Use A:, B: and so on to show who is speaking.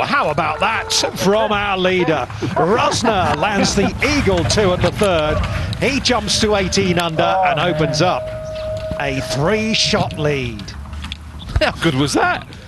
A: how about that from our leader? Rozner lands the eagle 2 at the third. He jumps to 18 under and opens up a 3-shot lead.
B: How good was that?